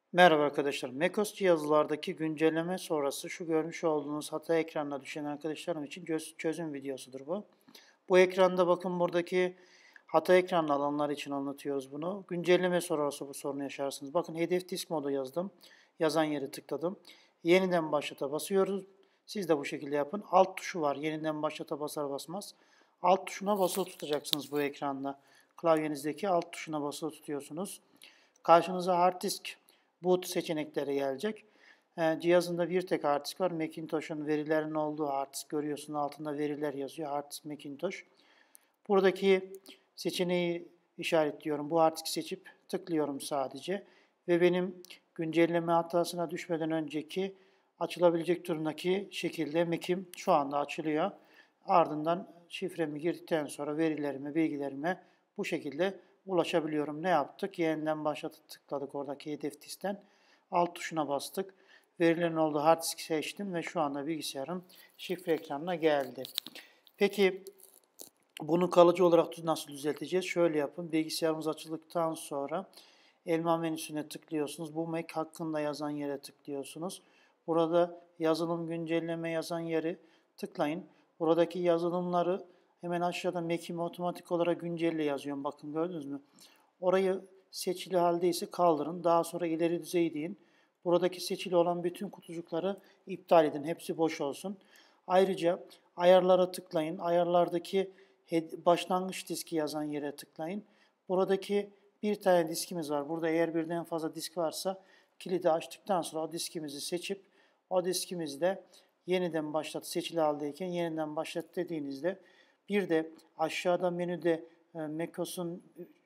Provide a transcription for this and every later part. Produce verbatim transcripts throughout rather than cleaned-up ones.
Merhaba arkadaşlar. macOS cihazlardaki güncelleme sonrası şu görmüş olduğunuz hata ekranına düşen arkadaşlarım için çöz- çözüm videosudur bu. Bu ekranda bakın buradaki hata ekranlı alanlar için anlatıyoruz bunu. Güncelleme sonrası bu sorunu yaşarsınız. Bakın hedef disk modu yazdım. Yazan yeri tıkladım. Yeniden başlata basıyoruz. Siz de bu şekilde yapın. Alt tuşu var. Yeniden başlata basar basmaz. Alt tuşuna basılı tutacaksınız bu ekranda. Klavyenizdeki alt tuşuna basılı tutuyorsunuz. Karşınıza hard disk boot seçenekleri gelecek. E, cihazında bir tek hard disk var. Macintosh'un verilerinin olduğu hard disk görüyorsun. Altında veriler yazıyor. Hard disk Macintosh. Buradaki seçeneği işaretliyorum. Bu hard disk seçip tıklıyorum sadece. Ve benim güncelleme hatasına düşmeden önceki açılabilecek durumdaki şekilde Mac'im şu anda açılıyor. Ardından şifremi girdikten sonra verilerime, bilgilerime bu şekilde ulaşabiliyorum. Ne yaptık? Yeniden başlatıp tıkladık oradaki hedef diskten. Alt tuşuna bastık. Verilerin olduğu hard disk seçtim ve şu anda bilgisayarım şifre ekranına geldi. Peki bunu kalıcı olarak nasıl düzelteceğiz? Şöyle yapın. Bilgisayarımız açıldıktan sonra elma menüsüne tıklıyorsunuz. Bu Mac hakkında yazan yere tıklıyorsunuz. Burada yazılım güncelleme yazan yeri tıklayın. Buradaki yazılımları hemen aşağıda Mac'imi otomatik olarak güncelle yazıyorum. Bakın gördünüz mü? Orayı seçili haldeyse kaldırın. Daha sonra ileri düzey deyin. Buradaki seçili olan bütün kutucukları iptal edin. Hepsi boş olsun. Ayrıca ayarlara tıklayın. Ayarlardaki başlangıç diski yazan yere tıklayın. Buradaki bir tane diskimiz var. Burada eğer birden fazla disk varsa kilidi açtıktan sonra o diskimizi seçip o diskimizde yeniden başlat seçili haldeyken yeniden başlat dediğinizde bir de aşağıda menüde macOS'un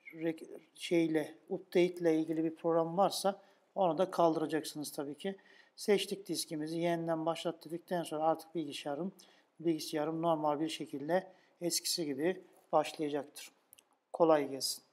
şeyle update ile ilgili bir program varsa onu da kaldıracaksınız tabii ki. Seçtik diskimizi yeniden başlat dedikten sonra artık bilgisayarım bilgisayarım normal bir şekilde eskisi gibi başlayacaktır. Kolay gelsin.